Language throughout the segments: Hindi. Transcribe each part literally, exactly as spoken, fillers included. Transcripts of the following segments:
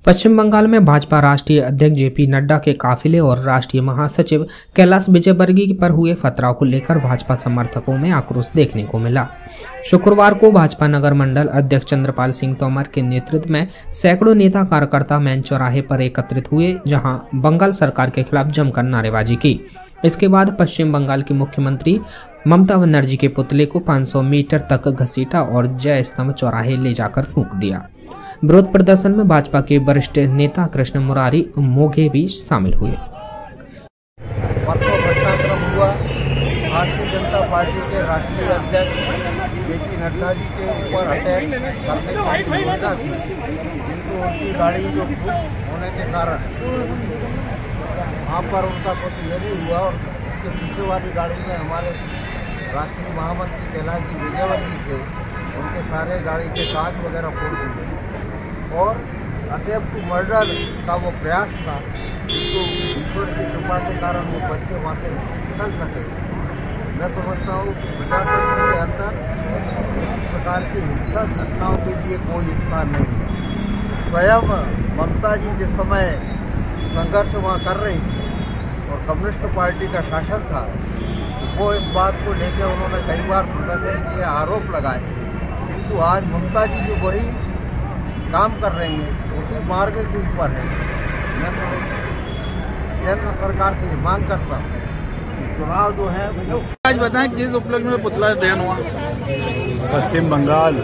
पश्चिम बंगाल में भाजपा राष्ट्रीय अध्यक्ष जेपी नड्डा के काफिले और राष्ट्रीय महासचिव कैलाश विजयवर्गीय पर हुए पथराव को लेकर भाजपा समर्थकों में आक्रोश देखने को मिला। शुक्रवार को भाजपा नगर मंडल अध्यक्ष चंद्रपाल सिंह तोमर के नेतृत्व में सैकड़ों नेता कार्यकर्ता मैन चौराहे पर एकत्रित हुए, जहां बंगाल सरकार के खिलाफ जमकर नारेबाजी की। इसके बाद पश्चिम बंगाल की मुख्यमंत्री ममता बनर्जी के पुतले को पाँच सौ मीटर तक घसीटा और जय स्तंभ चौराहे ले जाकर फूंक दिया। विरोध प्रदर्शन में भाजपा के वरिष्ठ नेता कृष्ण मुरारी मोघे भी शामिल हुए। परसों घटनाक्रम हुआ। भारतीय जनता पार्टी के राष्ट्रीय अध्यक्ष जेपी नड्डा जी के ऊपर अटैक करने की योजना थी, किंतु उनकी गाड़ी जो होने के कारण वहाँ पर उनका कुछ ये नहीं हुआ और उसके पीछे वाली गाड़ी में हमारे राष्ट्रीय महामंत्री कैलाश जी विजयवर्गीय थे, उनके सारे गाड़ी के कांच वगैरह फोड़ दिए और अटेम्प्ट टू मर्डर का वो प्रयास था, तो ईश्वर की कृपा के कारण वो बच के वहाँ से निकल सके। मैं समझता हूँ कि प्रजातंत्र के अंदर इस प्रकार की हिंसक घटनाओं के लिए कोई स्थान नहीं है। स्वयं ममता जी जिस समय संघर्ष वहाँ कर रही थी और कम्युनिस्ट पार्टी का शासन था, वो इस बात को लेकर उन्होंने कई बार प्रदर्शन किए, आरोप लगाए, किंतु आज ममता जी जो वही काम कर रही हैं उसी मार्ग के ऊपर है। मैं केंद्र सरकार से मांग करता हूँ कि चुनाव जो है वो आज बताएं किस उपलक्ष्य में पुतला दहन हुआ। पश्चिम बंगाल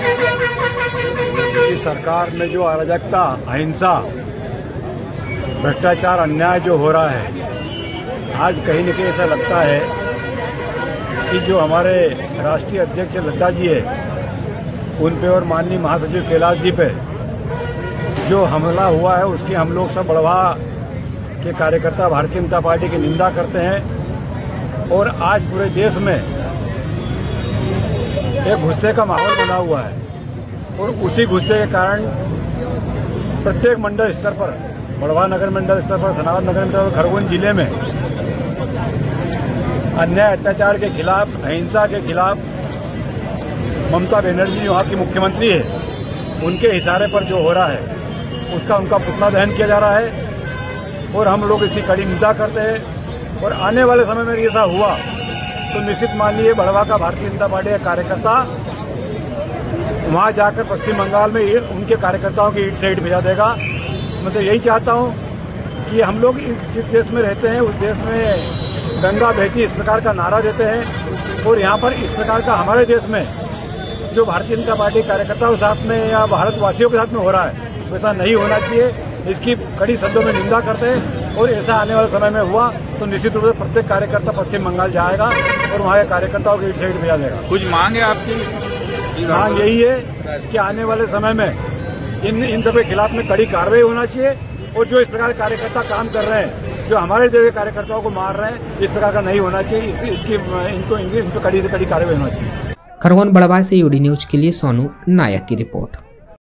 की सरकार में जो अराजकता, अहिंसा, भ्रष्टाचार, अन्याय जो हो रहा है, आज कहीं न कहीं ऐसा लगता है कि जो हमारे राष्ट्रीय अध्यक्ष नड्डा जी है उन पे और माननीय महासचिव कैलाश जी पे जो हमला हुआ है उसकी हम लोग सब बढ़वा के कार्यकर्ता भारतीय जनता पार्टी की निंदा करते हैं। और आज पूरे देश में एक गुस्से का माहौल बना हुआ है और उसी गुस्से के कारण प्रत्येक मंडल स्तर पर, बढ़वा नगर मंडल स्तर पर, सनावद नगर मंडल और खरगोन जिले में अन्याय अत्याचार के खिलाफ, अहिंसा के खिलाफ ममता बनर्जी वहाँ की मुख्यमंत्री है, उनके इशारे पर जो हो रहा है उसका उनका पुतला दहन किया जा रहा है और हम लोग इसकी कड़ी निंदा करते हैं। और आने वाले समय में ऐसा हुआ तो निश्चित मान लीजिए बढ़वा का भारतीय जनता पार्टी का कार्यकर्ता वहाँ जाकर पश्चिम बंगाल में उनके कार्यकर्ताओं की ईट से ईट भिजा देगा। मैं तो यही चाहता हूँ कि हम लोग जिस देश में रहते हैं उस देश में गंगा बहती इस प्रकार का नारा देते हैं और यहाँ पर इस प्रकार का हमारे देश में जो भारतीय जनता पार्टी कार्यकर्ताओं के साथ में या भारतवासियों के साथ में हो रहा है वैसा नहीं होना चाहिए। इसकी कड़ी शब्दों में निंदा करते हैं और ऐसा आने वाले समय में हुआ तो निश्चित रूप से प्रत्येक कार्यकर्ता पश्चिम बंगाल जाएगा और वहाँ के कार्यकर्ताओं की साइड भेजा जाएगा। कुछ मांग है आपकी? मांग यही है कि आने वाले समय में इन इन सब के खिलाफ में कड़ी कार्रवाई होना चाहिए और जो इस प्रकार कार्यकर्ता काम कर रहे हैं, जो हमारे देश के कार्यकर्ताओं को मार रहे हैं, इस प्रकार का नहीं होना चाहिए। इसकी इनको इनको कड़ी से कड़ी कार्रवाई होना चाहिए। खरगोन बड़वाई से यूडी न्यूज के लिए सोनू नायक की रिपोर्ट।